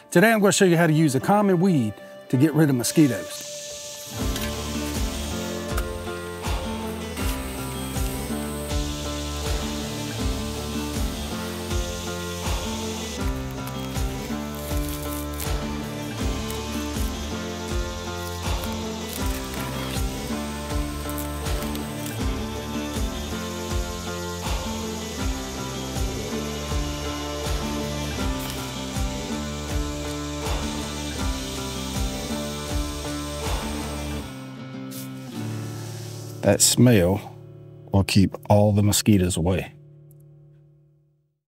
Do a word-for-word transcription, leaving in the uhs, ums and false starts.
Today I'm going to show you how to use a common weed to get rid of mosquitoes. That smell will keep all the mosquitoes away.